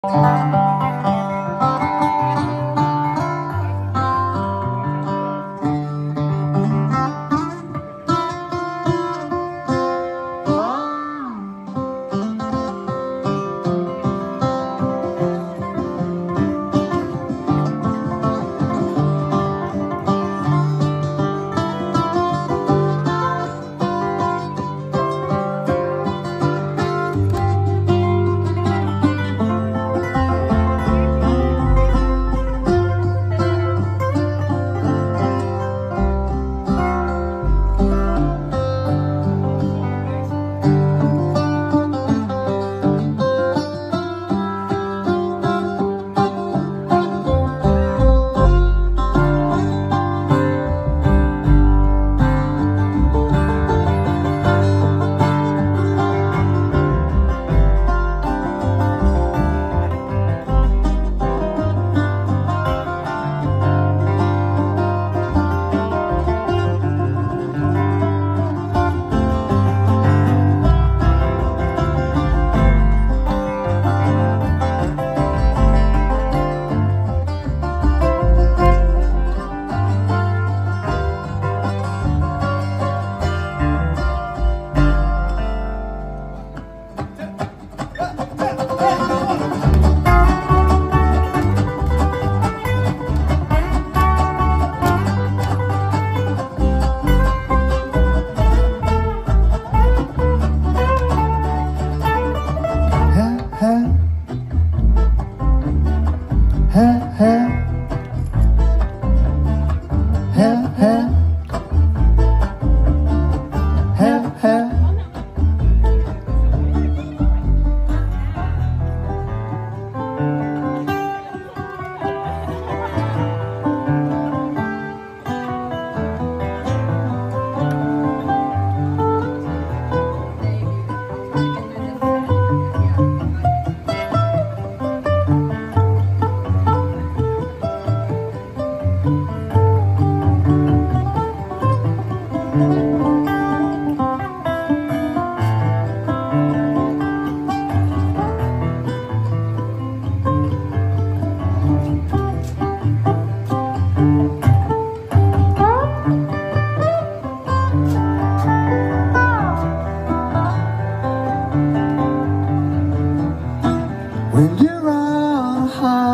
When you're on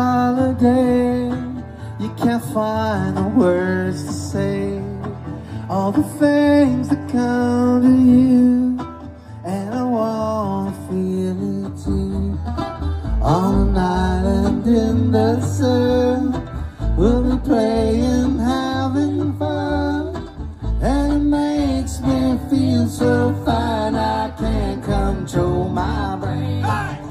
holiday, you can't find the words to say all the things that come to you, and I wanna feel it too. On an island in the sun, we'll be playing, having fun, and it makes me feel so fine I can't control my brain.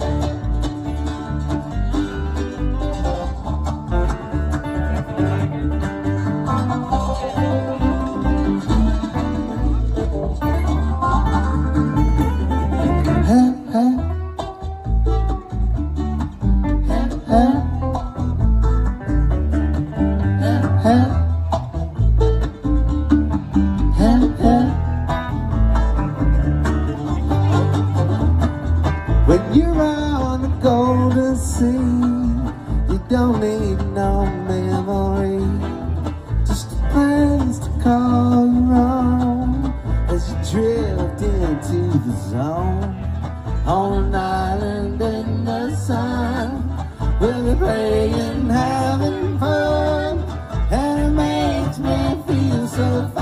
When you're on the golden sea, you don't need no memory, just a place to call your own as you drift into the zone. On an island in the sun, we'll be playing, having fun, and it makes me feel so